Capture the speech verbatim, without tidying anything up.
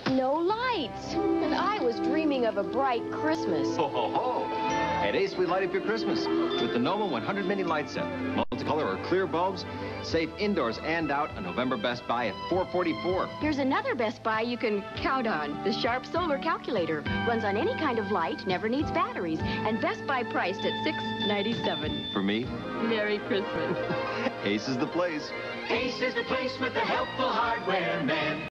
No lights. And I was dreaming of a bright Christmas. Ho, ho, ho. At Ace, we light up your Christmas with the Noma one hundred mini light set. Multicolor or clear bulbs, safe indoors and out on November Best Buy at four forty-four. Here's another Best Buy you can count on. The Sharp Solar Calculator. Runs on any kind of light, never needs batteries. And Best Buy priced at six ninety-seven. For me, Merry Christmas. Ace is the place. Ace is the place with the helpful hardware man.